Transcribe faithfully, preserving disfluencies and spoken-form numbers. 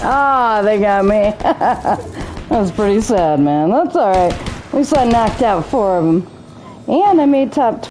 Ah, they got me. That was pretty sad, man. That's alright. At least I knocked out four of them. And I made top